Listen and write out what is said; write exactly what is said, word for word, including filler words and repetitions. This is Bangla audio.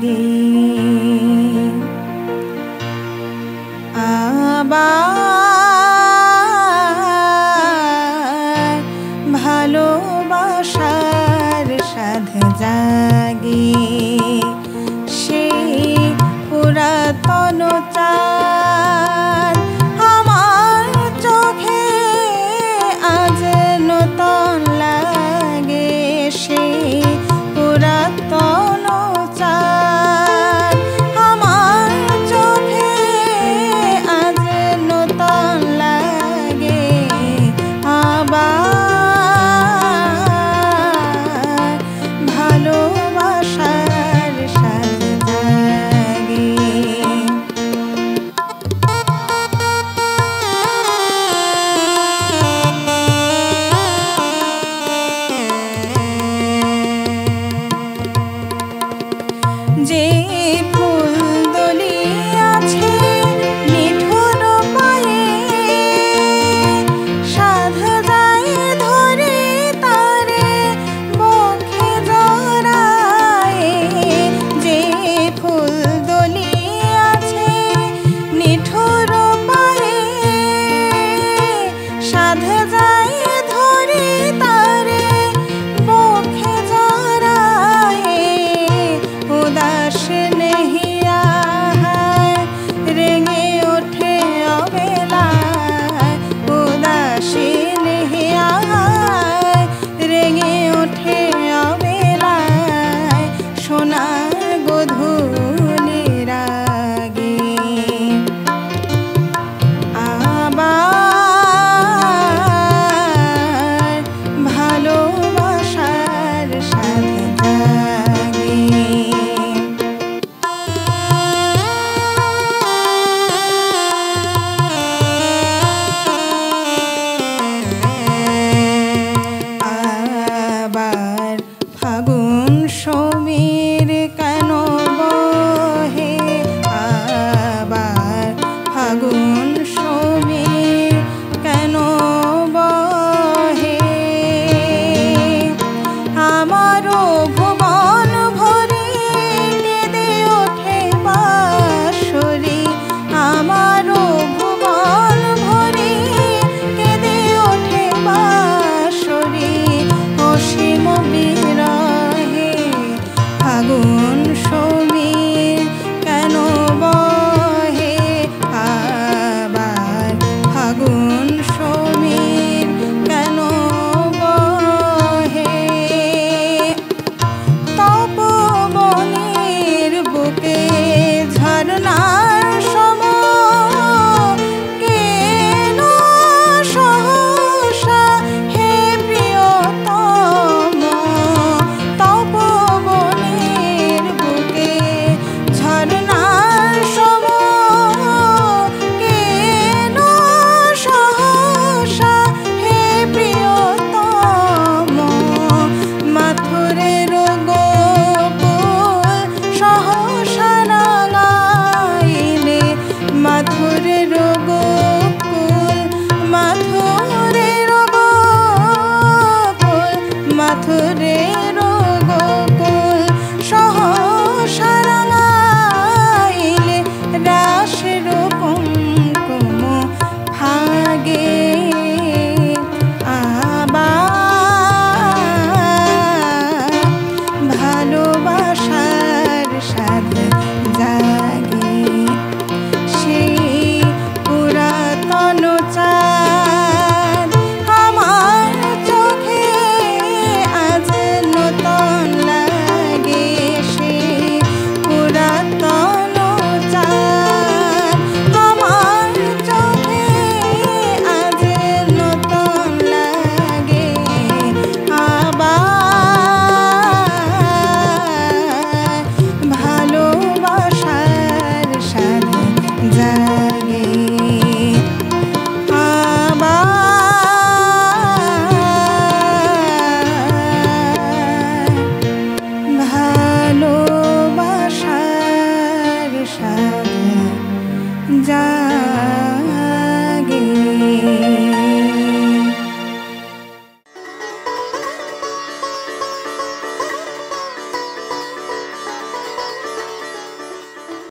আবার ভালোবাসার সাধ জাগে সেই পুরাতন চাঁদ আমার চোখে আজ নতুন লাগে সেই পুরাতন চাঁদ আমার চোখে আজ নতুন লাগে আবার ভালোবাসার সাথে জাগে যে ফুল দলিয়াছে নিঠুর পায়ে সাধ যায় ধরে তারে বক্ষে জড়ায় যে ফুল দলিয়াছে নিঠুর পায়ে সাধ যায় ধরে তারে বক্ষে জড়ায় उदास नहीं है रेंगे उठे अबेला उदास नहीं है रेंगे उठे अबेला सोनार गोधूली रागे आबार भालोबासार साथे जागे আবার ফাগুন সমীর কেন বহে আবার ফাগুন সমীর কেন বহে আমারও ভুবন ভরে কেঁদে ওঠে বাঁশরি আমারও ভুবন ভরে কেঁদে ওঠে বাঁশরি অসীম বিরহে ফাগুন সমীর কেন বহে আবার ফাগুন সমীর কেন বহে তপবনের বুকে ঝরনার সম কেন সহসা হে প্রিয়তম তপবনের বুকে ঝরনার সম কেন সহসা হে প্রিয়তম মাথুরের গোকুল সহসা রাঙাইলে মাথুরের গোকুল মাথুরের গোকুল মাথুরের গোকুল সহসা রাঙাইলে রাসের কুমকুম ভাগে আবার ভালোবাসার সাথে জাগে সেই পুরাতন চাঁদ আমার চোখে আজ নতুন লাগে সেই পুরাতন চাঁদ আমার চোখে আজ নতুন লাগে আবার ভালোবাসার সাথে জাগে আবার ভালোবাসার সাথে জাগে।